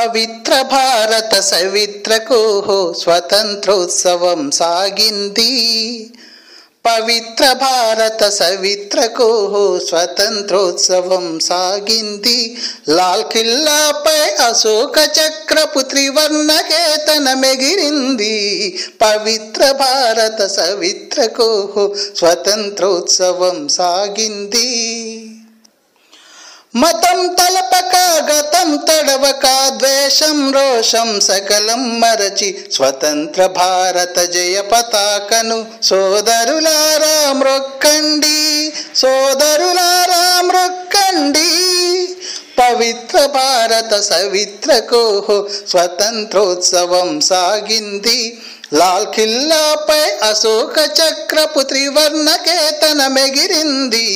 పవిత్ర భారత సవిత్రకు స్వతంత్రోత్సవం సాగింది. పవిత్ర భారత సవిత్రకు స్వతంత్రోత్సవం సాగింది. లాల్ కిల్లాపై అశోక చక్రపు త్రివర్ణ కేతనమెగిరింది. పవిత్ర భారత సవిత్రకు స్వతంత్రోత్సవం సాగింది. మతం తలపక గతం తడవక ద్వేషం రోషం సకలం మరచి స్వతంత్ర భారత జయ పతాకను సోదరులారా మ్రొక్కండి, సోదరులారా మ్రొక్కండి. పవిత్ర భారత సవిత్రకు స్వతంత్రోత్సవం సాగింది. లాల్ కిల్లాపై అశోక చక్రపు త్రివర్ణ కేతనమెగిరింది.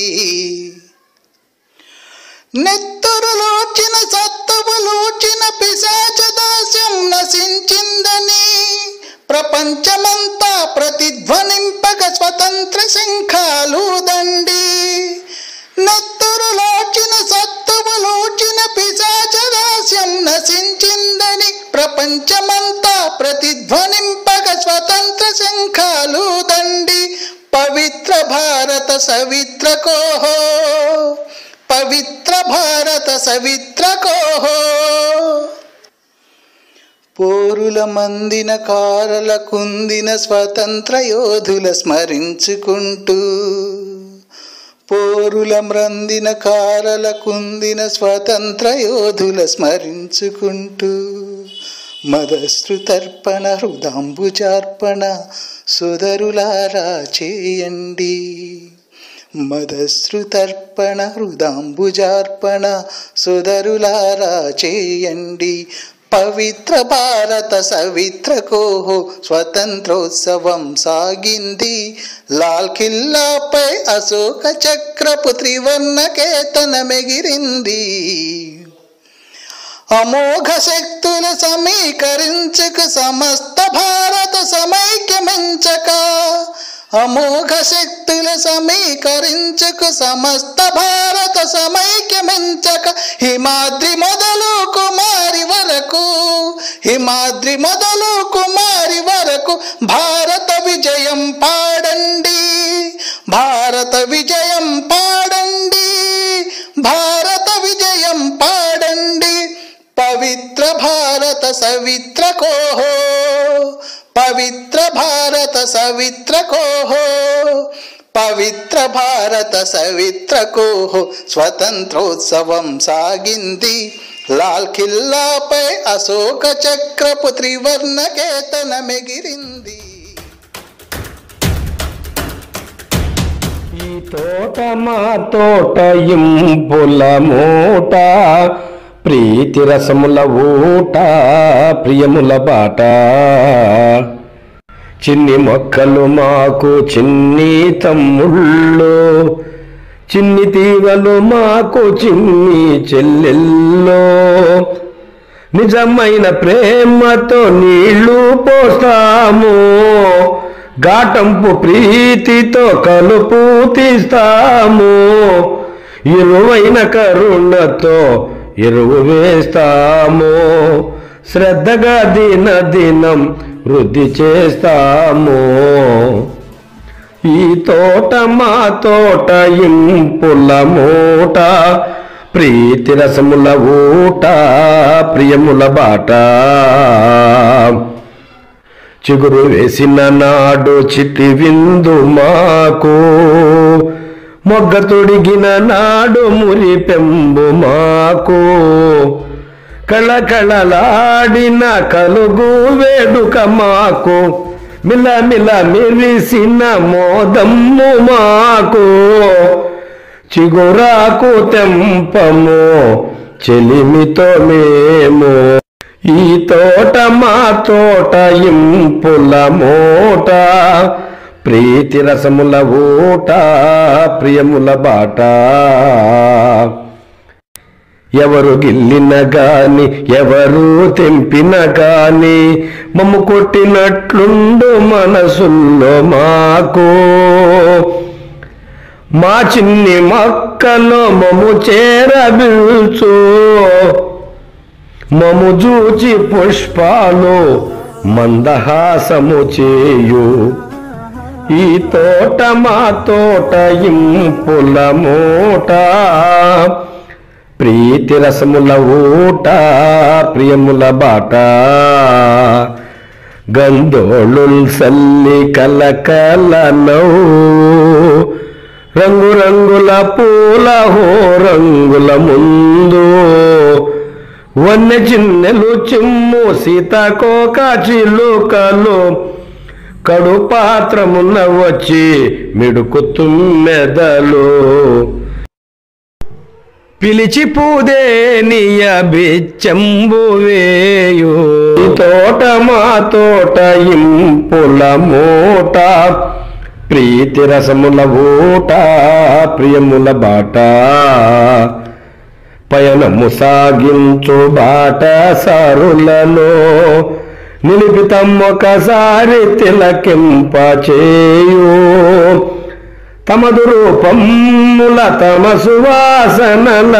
నెత్తురులోచిన సత్తువులోచిన పిశాచ దాస్యం నశించిందని ప్రపంచమంతా ప్రతిధ్వనింపగ స్వతంత్ర శంఖాలూదండి. నెత్తురులోచిన సత్తువులోచిన పిశాచ దాస్యం నశించిందని ప్రపంచమంతా ప్రతిధ్వనింపగ స్వతంత్ర శంఖాలూదండి. పవిత్ర భారత సవిత్రకోహో, పవిత్ర భారత సవిత్రకోహో. పోరుల మందిన కారల కుందిన స్వతంత్ర యోధుల స్మరించుకుంటూ, పోరుల మ్రందిన కారల కుందిన స్వతంత్ర యోధుల స్మరించుకుంటూ, మదశ్రుతర్పణ హృదాంబుజార్పణ సోదరులారా చేయండి. మదశ్రుతర్పణ హృదాంబుజార్పణ సోదరులారా చేయండి. పవిత్ర భారత సవిత్రకు స్వతంత్రోత్సవం సాగింది. లాల్ కిల్లాపై అశోక చక్రపు త్రివర్ణ కేతనమెగిరింది. అమోఘ శక్తుల సమీకరించక సమస్త భారత సమైక్యమించక, అమోఘ శక్తుల సమీకరించక సమస్త భారత సమైక్యమించక, హిమాద్రి మొదలు కుమారి వరకు, హిమాద్రి మొదలు కుమారి వరకు భారత విజయం పాడండి, భారత విజయం పాడండి, భారత విజయం పాడండి. పవిత్ర భారత సవిత్రకోహో, పవిత్ర భారత సవిత్రకోహో, పవిత్ర భారత సవిత్రకోహో. స్వతంత్రోత్సవం సాగింది. లాల్ కిల్లాపై అశోక చక్రపు త్రివర్ణ కేతనమెగిరింది. ఈ తోట మా తోట ఇంపుల మూట, ప్రీతి రసముల ఊట ప్రియముల బాట. చిన్ని మొక్కలు మాకు చిన్ని తమ్ముళ్ళు, చిన్ని తీగలు మాకు చిన్ని చెల్లెల్లో. నిజమైన ప్రేమతో నీళ్లు పోస్తాము, ఘాటంపు ప్రీతితో కలుపు తీస్తాము. ఇరువైన కరుణతో ఎరువు వేస్తాము, శ్రద్ధగా దిన దినం వృద్ధి చేస్తాము. ఈ తోట మా తోట ఇంపుల మూట, ప్రీతి రసముల ఊట ప్రియముల బాట. చిగురు వేసిన నాడు చితి విందు మాకు, మొగ్గ తొడిగిన నాడు మురి పెంబు మాకు. కళకళలాడిన కలుగు వేడుక మాకు, మిలమిల మెరిసిన మోదమ్ము మాకు. చిగురాకు తెంపము చెలిమితో మేము, ఈ తోట మా తోట ఇంపుల మూట, ప్రీతి రసముల ఊట ప్రియముల బాట. ఎవరు గిల్లిన గాని ఎవరు తెంపిన గాని, మమ్ము కొట్టినట్లుండు మనసుల్లో మాకు. మా చిన్ని మొక్కలో మమ్ము చేరబిల్చు, మము జూచి పుష్పాలు మందహాసము చేయు ఈ తోట మా తోట ఇంపుల మూట ప్రీతి రసముల ఊట ప్రియముల బాట గంధోళుల్ సల్లి కలకల రంగు రంగుల పూల హో రంగుల ముందు వన్నె చిన్నెలు చిమ్ము సీతాకోక చిలుకలు కడు పాత్రమున్న వచ్చి మిడుకు తుమ్మెదలు పిలిచి పూదేనియ బిచ్చంబు వేయు తోట మా తోట ఇంపుల మూట ప్రీతి రసముల ఊట ప్రియముల బాట పయనము సాగించు బాట సారులను నిలిపితమ్మొకసారి తిలకింప చేయు తమదు రూపముల తమ సువాసనల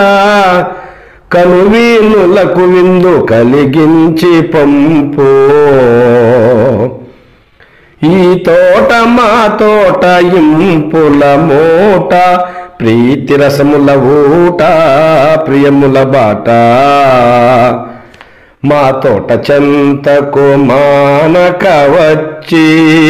కనువీనులకు విందు కలిగించి పంపు ఈ తోట మా తోట ఇంపుల మూట ప్రీతి రసముల ఊట ప్రియముల బాట మా తోట చెంతకు మానక వచ్చి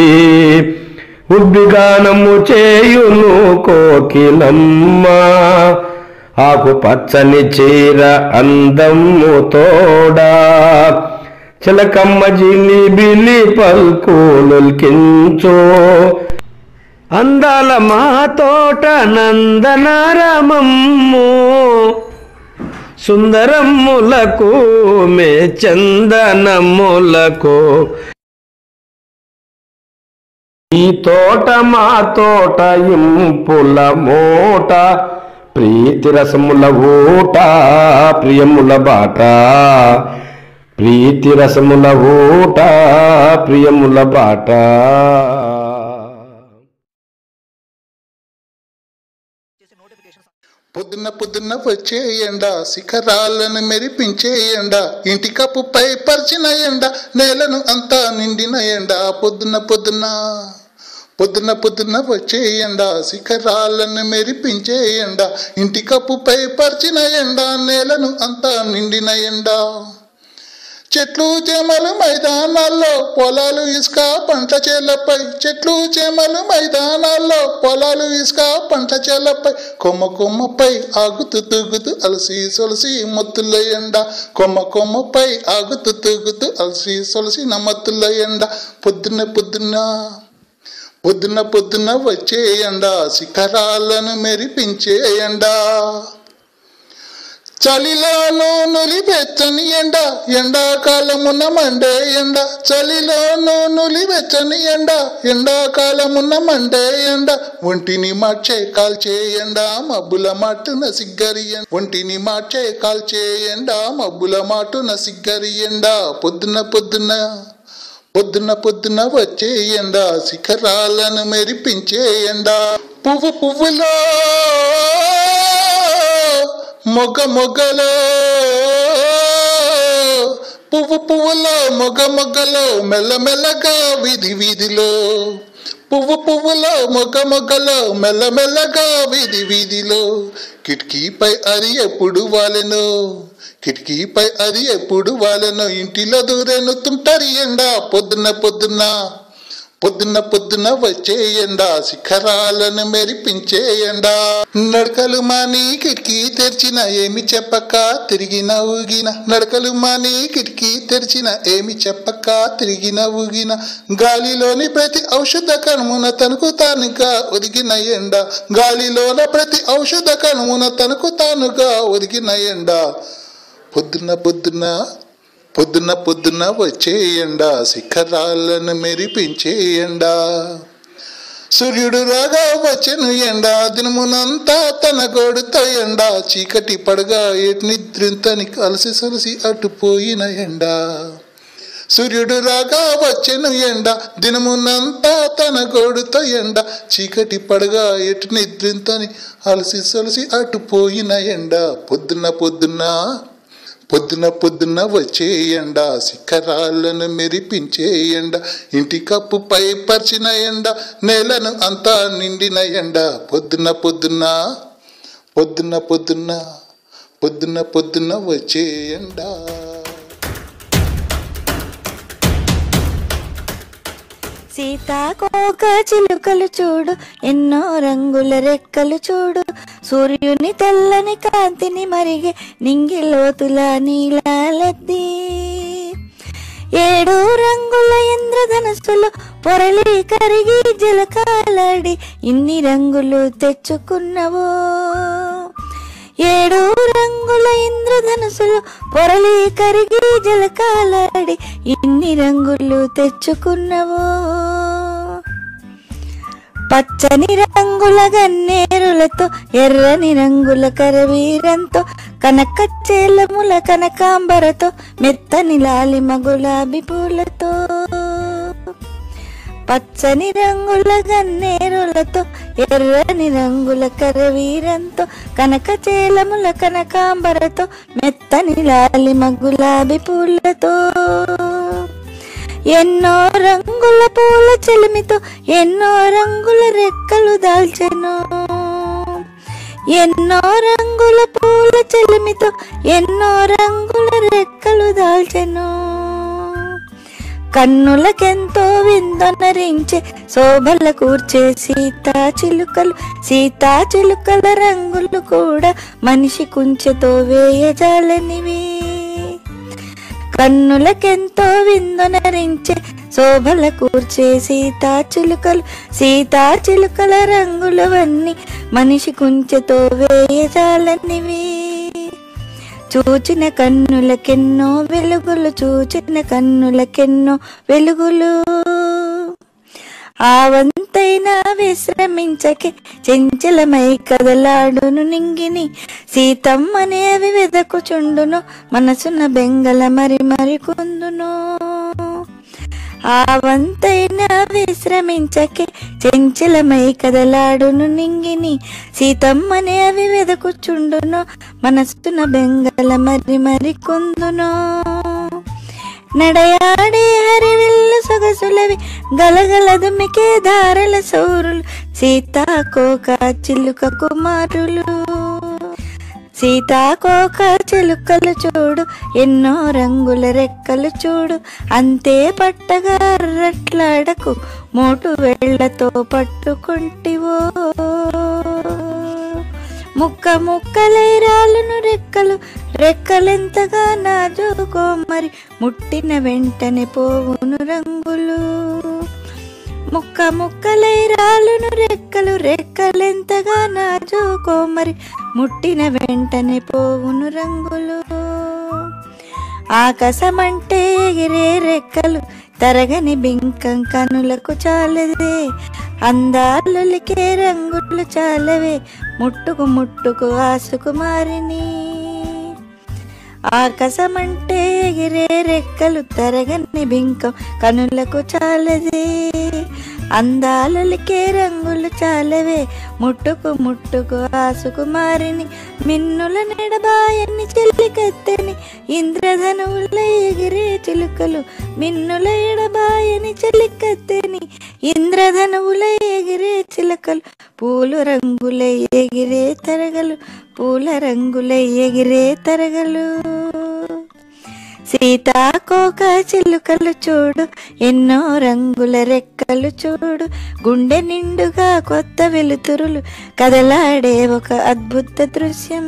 ఉద్విగానము చేయును కోకిలమ్మ ఆకు పచ్చని చీర అందము తోడా చిలకమ్మ జిలిబిలి పల్కులుల్కించు అందాల మా తోట నందనారమమ్ము సుందరమ్ములకు మే చందనమ్ములకు ఈ తోట మా తోట ఇంపుల మూట ప్రీతి రసముల ఊట ప్రియముల బాట ప్రీతి రసముల ఊట ప్రియముల బాట పొద్దున్న పొద్దున్న వచ్చే ఎండ శిఖరాలను మెరిపించే ఎండ ఇంటి కప్పుపై పరిచిన ఎండ నేలను అంతా నిండిన ఎండ పొద్దున్న పొద్దున్న పొద్దున్న పొద్దున్న వచ్చే ఎండ శిఖరాలను మెరిపించే ఎండ ఇంటి కప్పుపై పరిచిన ఎండ నేలను అంతా నిండిన ఎండ చెట్లు చేమలు మైదానాల్లో పొలాలు ఇసుక పంట చేలపై చెట్లు చేమలు మైదానాల్లో పొలాలు ఇసుక పంట చేలపై కొమ్మ కొమ్మపై ఆగుతూ తూగుతూ అలసి సొలసి మొత్తుల ఎండ కొమ్మ కొమ్మపై ఆగుతూ తూగుతూ అలసి సొలసి నమ్మత్తుల ఎండ పొద్దున్న పొద్దున్న పొద్దున్న పొద్దున్న వచ్చే ఎండ శిఖరాలను మెరిపించే ఎండ చలిలోనూ నులివెచ్చని ఎండ ఎండాకాలమున్న మండే ఎండ చలిలోనూ నులివెచ్చని ఎండ ఎండాకాలమున్న మండే ఎండ ఒంటిని మార్చే కాల్చే ఎండ మబ్బుల మాటున సిగ్గరి ఎండ ఒంటిని మార్చే కాల్చే ఎండ మబ్బుల మాటున సిగ్గరి ఎండ పొద్దున పొద్దున పొద్దున పొద్దున వచ్చే ఎండ శిఖరాలను మెరిపించే ఎండ పువ్వు పువ్వులో మొగ మొగలో పువ్వు పువ్వులో మొగ మొగలో మెల్లమెల్లగా వీధి వీధిలో పువ్వు పువ్వులో మొగ మొగలో మెల్లమెల్లగా వీధి వీధిలో కిటికీపై అది ఎప్పుడు వాలెను కిటికీపై అది ఎప్పుడు వాలెను ఇంటిలో దూరేను తుంటరి ఎండ పొద్దున్న పొద్దున్న పొద్దున్న పొద్దున వచ్చే ఎండ శిఖరాలను మెరిపించే ఎండ నడకలు మాని కిటికీ తెరిచిన ఏమి చెప్పక తిరిగిన ఊగిన నడకలు మాని కిటికీ తెరిచిన ఏమి చెప్పక తిరిగిన ఊగిన గాలిలోని ప్రతి ఔషధ కణమున తనకు తానుగా ఒదిగిన ఎండ గాలిలోన ప్రతి ఔషధ కణమున తనకు తానుగా ఒదిగిన ఎండ పొద్దున్న పొద్దున పొద్దున్న పొద్దున్న వచ్చే ఎండ శిఖరాలను మెరిపించే ఎండ సూర్యుడు రాగా వచ్చెను ఎండ దినమునంతా తన గోడుతో ఎండ చీకటి పడగా ఎటు నిద్రింతని అలసి సొలసి అటుపోయిన ఎండ సూర్యుడు రాగా వచ్చెను ఎండ దినమునంతా తన గోడుతో ఎండ చీకటి పడగా ఎటు నిద్రింతని అలసి సొలసి అటుపోయిన ఎండ పొద్దున్న పొద్దున్న పొద్దున పొద్దున వచ్చే ఎండ, శిఖరాలను మెరిపించే ఎండ, ఇంటి కప్పుపై పరిచిన ఎండ, నేలను అంతా నిండిన ఎండ. పొద్దున పొద్దున పొద్దున పొద్దున పొద్దున పొద్దున వచ్చే ఎండ. సీతాకోక చిలుకలు చూడు, ఎన్నో రంగుల రెక్కలు చూడు, సూర్యుని తెల్లని కాంతిని మరిగే నింగిలోతుల నీలాలెద్ది. 7 రంగుల ఇంద్రధనుస్సులు పొరలి కరిగి జలకాలాడి ఇన్ని రంగులు తెచ్చుకున్నవో. 7 రంగుల ఇంద్రధనుసులు పొరలి కరిగి జలకాలాడి ఇన్ని రంగులు తెచ్చుకున్నవో. పచ్చని రంగుల గన్నేరులతో, ఎర్రని రంగుల కరవీరంతో, కనకచ్చేలముల కనకాంబరతో, మెత్తని లాలిమ గులాబీ పూలతో. పచ్చని రంగుల గన్నేరులతో, ఎర్రని రంగుల కరవీరంతో, కనకచేలముల కనకాంబరతో, మెత్తని లాలిమ గులాబీ పూలతో. ఎన్నో రంగుల పూల చెలిమితో, ఎన్నో రంగుల రెక్కలు దాల్చెను. ఎన్నో రంగుల పూల చెలిమితో, ఎన్నో రంగుల రెక్కలు దాల్చెను. కన్నులకెంతో విందొనరించే శోభల కూర్చే సీతా చిలుకలు, సీతా చిలుకల రంగులు కూడా మనిషి కుంచెతో వేయజాలనివి. కన్నులకెంతో విందొనరించే శోభల కూర్చే సీతా చిలుకలు, సీతా చిలుకల రంగులవన్నీ మనిషి కుంచెతో వేయజాలనివి. చూచిన కన్నులకెన్నో వెలుగులు, చూచిన కన్నులకెన్నో వెలుగులు. ఆవంతైనా విశ్రమించకే చెంచలమై కదలాడును నింగిని, సీతమ్మనేవి వెదకుచుండును మనసున బెంగల మరి మరి కుందును. ఆవంతైనా విశ్రమించకే చెంచలమై కదలాడును నింగిని, సీతమ్మనేవి వెదకుచుండును మనసున బెంగల మరి మరి కుందును. నడయాడే హరివిల్లు సొగసులవి గలగల దుమికే ధారల సౌరులు, సీతాకోక చిలుక కుమారులు. సీతాకోక చిలుకలు చూడు, ఎన్నో రంగుల రెక్కలు చూడు, అంతే పట్టగా రట్లాడకు మోటు వేళ్లతో పట్టుకుంటివో. ముక్క ముక్కలై రాలును రెక్కలు, రెక్కలెంతగా నాజుకో మరి, ముట్టిన వెంటనే పోవును రంగులు. ముక్క ముక్కలై రాలును రెక్కలు, రెక్కలెంతగా నాజుకో మరి, ముట్టిన వెంటనే పోవును రంగులు. ఆకాశమంటే ఎగిరే రెక్కలు, తరగని బింకం కనులకు చాలదే, అందాలొలికే రంగులు చాలవే, ముట్టుకు ముట్టుకు ఆసుకుమారిని. ఆకాశమంటే ఎగిరే రెక్కలు, తరగని బింకం కనులకు చాలదే, అందాలొలికే రంగులు చాలవే, ముట్టుకు ముట్టుకు ఆసుకుమారిని. మిన్నుల నెడబాయని చెల్లికత్తెని ఇంద్రధనువుల ఎగిరే చిలుకలు, మిన్నుల ఎడబాయని చెల్లికత్తెని ఇంద్రధనువుల ఎగిరే చిలుకలు, పూలు రంగుల ఎగిరే తరగలు, పూల రంగుల ఎగిరే తరగలు. సీతాకోక చిలుకలు చూడు, ఎన్నో రంగుల రెక్కలు చూడు, గుండె నిండుగా కొత్త వెలుతురులు కదలాడే ఒక అద్భుత దృశ్యం.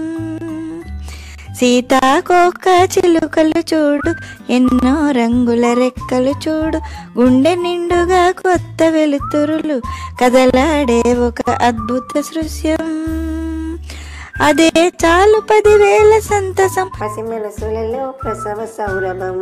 సీతాకోక చిలుకలు చూడు, ఎన్నో రంగుల రెక్కలు చూడు, గుండె నిండుగా కొత్త వెలుతురులు కదలాడే ఒక అద్భుత దృశ్యం. అదే చాలు 10,000 సంతసం, పసిమెలసులలో ప్రసవ సౌరభం.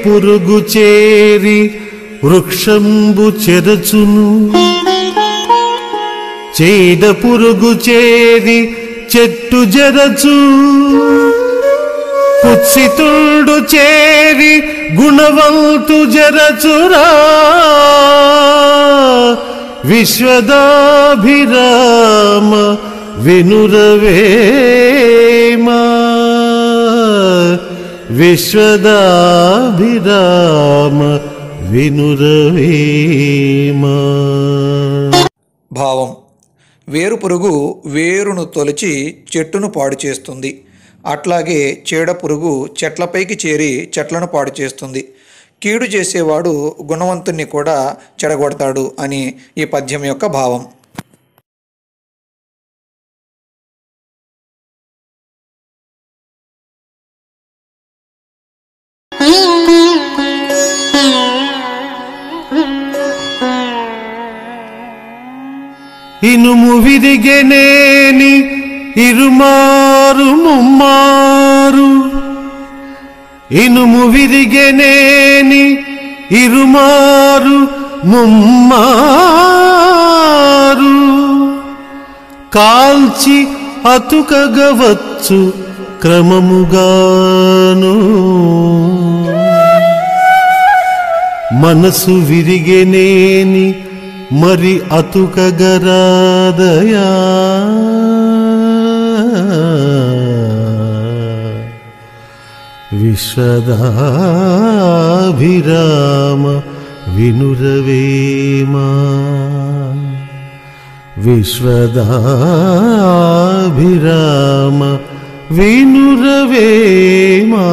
పురుగు చేరి వృక్షంబు చెరచును, చీడ పురుగు చేరి చెట్టు జరచు, కుత్సితుడు చేరి గుణవంతు జరచురా. విశ్వదాభిరామ వినురవేమా, విశ్వదాభిరామ వినురవేమా. భావం: వేరు పురుగు వేరును తొలిచి చెట్టును పాడు చేస్తుంది. అట్లాగే చీడ పురుగు చెట్లపైకి చేరి చెట్లను పాడు చేస్తుంది. కీడు చేసేవాడు గుణవంతుణ్ణి కూడా చెడగొడతాడు అని ఈ పద్యం యొక్క భావం. ఇనుము విరిగెనేని ఇరుమారు ముమ్మారు, ఇనుము విరిగెనేని ఇరుమారు ముమ్మారు, కాల్చి అతుకగవచ్చు క్రమముగాను. మనసు విరిగెనేని మరి అతుకగరాదయా. విశ్వదాభిరామ వినురవేమా, విశ్వదాభిరామ వినురవేమా.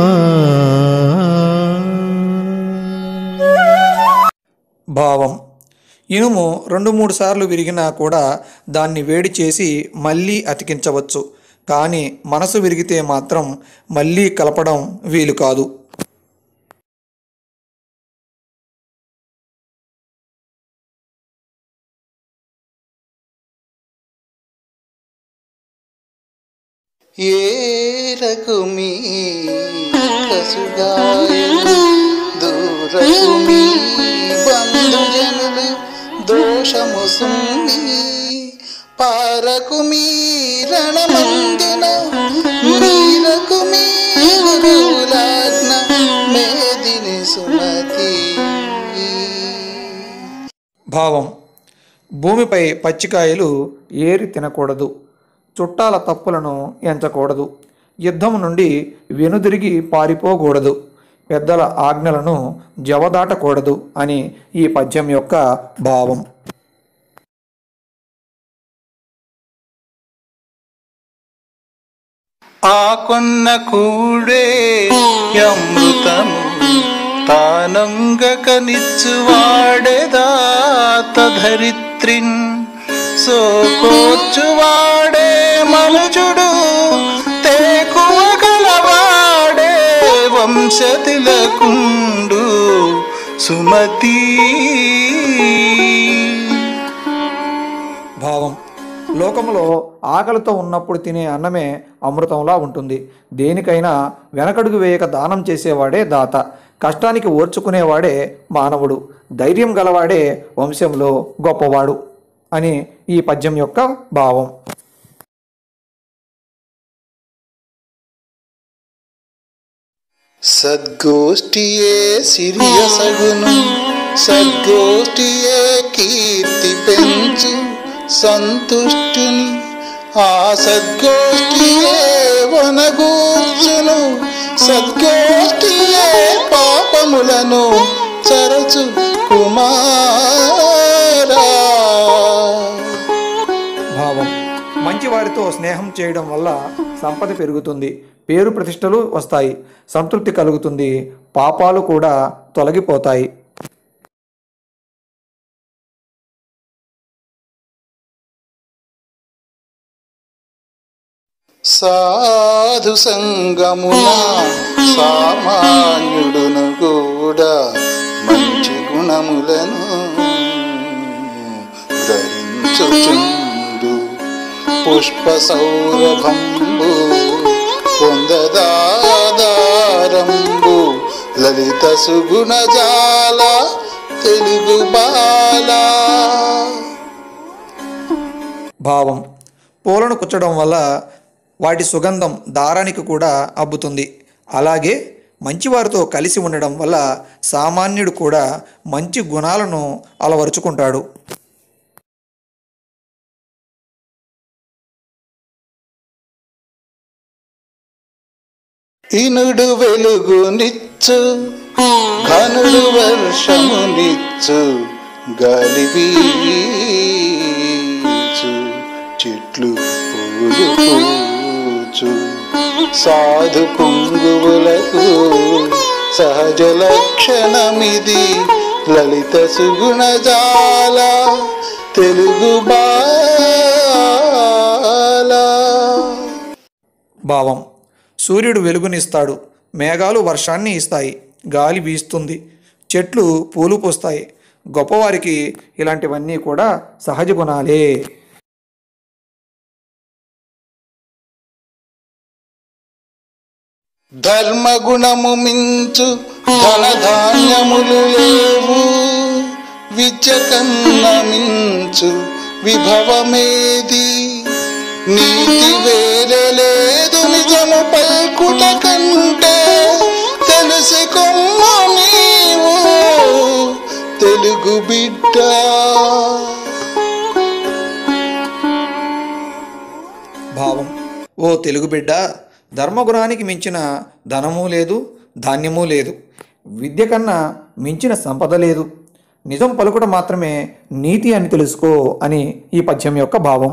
భావం: ఇనుము 2-3 సార్లు విరిగినా కూడా దాన్ని వేడి చేసి మళ్ళీ అతికించవచ్చు. కానీ మనసు విరిగితే మాత్రం మళ్ళీ కలపడం వీలు కాదు. ఏరకుమీ కసుగాయలు దూరకుమీ బంధుజనులు దోషము సుమ్మి పారకుమీ రణమందున మీరకుమీ గురువులాజ్ఞ మేదిని సుమతి. భావం: భూమిపై పచ్చికాయలు ఏరి తినకూడదు, చుట్టాల తప్పులను ఎంచకూడదు, యుద్ధం నుండి వెనుదిరిగి పారిపోకూడదు, పెద్దల ఆజ్ఞలను జవదాటకూడదు అని ఈ పద్యం యొక్క భావం. ఆకొన్న కూడే అమృతము తానంగకనిచ్చువాడేదాత ధరిత్రిన్ సోకోర్చువాడే మనుజుడు తేకువ గలవాడే వంశతిలకుండు సుమతి. భావం: లోకములో ఆకలితో ఉన్నప్పుడు తినే అన్నమే అమృతంలా ఉంటుంది. దేనికైనా వెనకడుగు వేయక దానం చేసేవాడే దాత. కష్టానికి ఓర్చుకునేవాడే మానవుడు. ధైర్యం గలవాడే వంశంలో గొప్పవాడు అని ఈ పద్యం యొక్క భావం. సద్గోష్ఠియే సిరియసగును సద్గోష్ఠియే కీర్తి పెంచు సంతుష్టుని ఆ సద్గోష్ఠియే వనగూర్చును సద్గోష్ఠియే పాపములను చరచు కుమారా. భావం: మంచివారితో స్నేహం చేయడం వల్ల సంపద పెరుగుతుంది, పేరు ప్రతిష్టలు వస్తాయి, సంతృప్తి కలుగుతుంది, పాపాలు కూడా తొలగిపోతాయి. సాధు సంగమున సామాన్యుడును కూడా మంచి గుణములను గ్రహించుచుండు పుష్ప సౌరభంబు పొందదాదారంబు లలిత సుగుణజాల తెలుగు బాల. భావం: పూలను కుచ్చడం వల్ల వాటి సుగంధం దారానికి కూడా అబ్బుతుంది. అలాగే మంచివారితో కలిసి ఉండడం వల్ల సామాన్యుడు కూడా మంచి గుణాలను అలవరుచుకుంటాడు. ఇనుడు వెలుగునిచ్చు, ఘనుడు వర్షమునిచ్చు, గాలి వీచు, చెట్లు పూలు పూచు, సాధు పుంగువులకు సహజ లక్షణమిది, లలిత సుగుణజాల తెలుగు బాల. భావం: సూర్యుడు వెలుగునిస్తాడు, మేఘాలు వర్షాన్ని ఇస్తాయి, గాలి వీస్తుంది, చెట్లు పూలు పూస్తాయి. గొప్పవారికి ఇలాంటివన్నీ కూడా సహజ గుణాలే. ధర్మగుణము మించు ధనధాన్యములు లేవు, విద్య కన్న మించు విభవమేది, నీతి వేరే లేదు నిజము పల్కుట కంటే, తెలుసుకొమ్మ నీవు తెలుగు బిడ్డ. భావం: ఓ తెలుగు బిడ్డ, ధర్మగుణానికి మించిన ధనము లేదు, ధాన్యము లేదు, విద్య కన్నా మించిన సంపద లేదు, నిజం పలుకుట మాత్రమే నీతి అని తెలుసుకో అని ఈ పద్యం యొక్క భావం.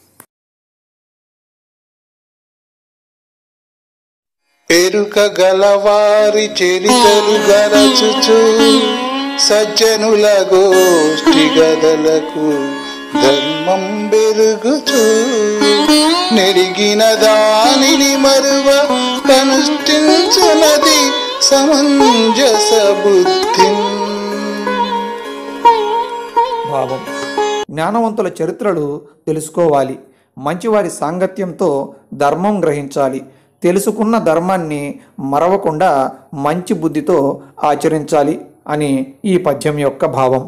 ఎరుక గలవారి చరితలు గరచుచు, సజ్జనుల గోష్ఠి గదలకు ధర్మం బెరుగుచు, నెరిగిన దానిని మరువ కనుష్ఠించునది సమంజస బుద్ధి. భావం: జ్ఞానవంతుల చరిత్రలు తెలుసుకోవాలి, మంచివారి సాంగత్యంతో ధర్మం గ్రహించాలి, తెలుసుకున్న ధర్మాన్ని మరవకుండా మంచి బుద్ధితో ఆచరించాలి అని ఈ పద్యం యొక్క భావం.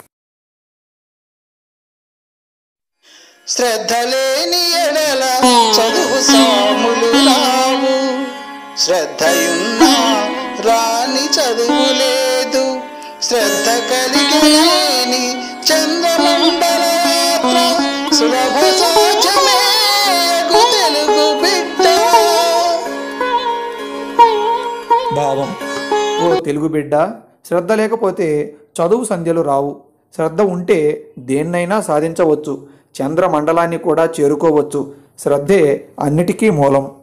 శ్రద్ధ లేని ఎడల చదువు సాములు రావు, శ్రద్ధయున్నా రాని చదువు లేదు, శ్రద్ధ కలిగిలేని చంద్రమండల యాత్ర సులభ సాధ్యమే తెలుగు బిడ్డ. భావం: ఓ తెలుగు బిడ్డ, శ్రద్ధ లేకపోతే చదువు సంధ్యలు రావు, శ్రద్ధ ఉంటే దేన్నైనా సాధించవచ్చు, చంద్రమండలాన్ని కూడా చేరుకోవచ్చు, శ్రద్ధే అన్నిటికీ మూలం.